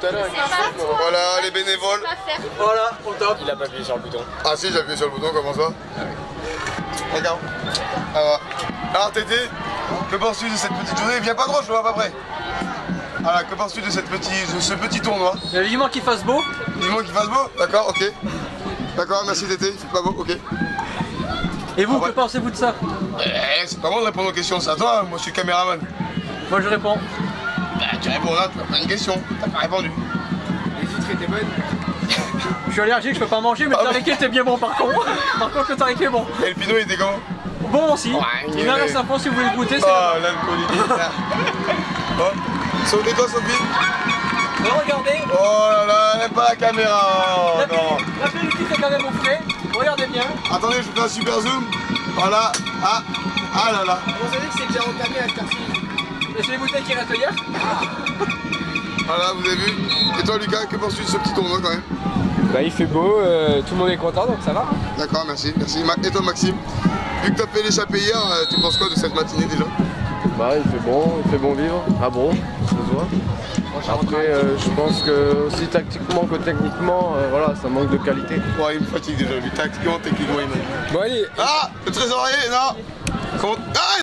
tout à l'heure. Voilà les bénévoles. Voilà, au top. Il a pas appuyé sur le bouton. Ah si, j'ai appuyé sur le bouton, comment ça? Regarde. Ah va. Alors Tété, que penses-tu de cette petite journée? Viens pas trop, je vois pas près. Voilà, que penses-tu de ce petit tournoi? Vivement qu'il fasse beau. Vivement qu'il fasse beau? D'accord, ok. D'accord, merci Tété, il fait pas beau, ok. Et vous, Ah ouais. que pensez-vous de ça? C'est pas moi de répondre aux questions, c'est à toi, moi je suis caméraman. Moi je réponds. Bah tu réponds là, tu as plein de questions, t'as pas répondu. Les huîtres étaient bonnes. Je suis allergique, je peux pas manger, mais le tariquet était bien bon par contre. Par contre, le tariquet est bon. Et le pinot il était comment? Bon aussi. Ouais, Il en reste un fond si vous voulez le goûter. Ah, l'alcoolique. Bon, sautez quoi Sophie? Regardez. Oh là là, elle aime pas la caméra. Oh, non. L'apéritif est quand même au frais. Regardez bien. Attendez, je vous fais un super zoom. Voilà. Ah, ah là là. Vous savez que c'est déjà entamé à cette heure-ci. Et c'est les bouteilles qui restent hier. Voilà, vous avez vu. Et toi Lucas, que penses-tu de ce petit tournoi quand même? Bah il fait beau, tout le monde est content donc ça va. D'accord, merci, merci. Et toi Maxime? Vu que t'as fait l'échappée hier, tu penses quoi de cette matinée déjà? Bah il fait bon vivre. Ah bon, ça se voit. Après je pense que aussi tactiquement que techniquement, voilà, ça manque de qualité. Ouais, il me fatigue déjà, lui, tactiquement, techniquement, il m'a dit. Bon allez. Ah, le trésorier, non. Comment... Ah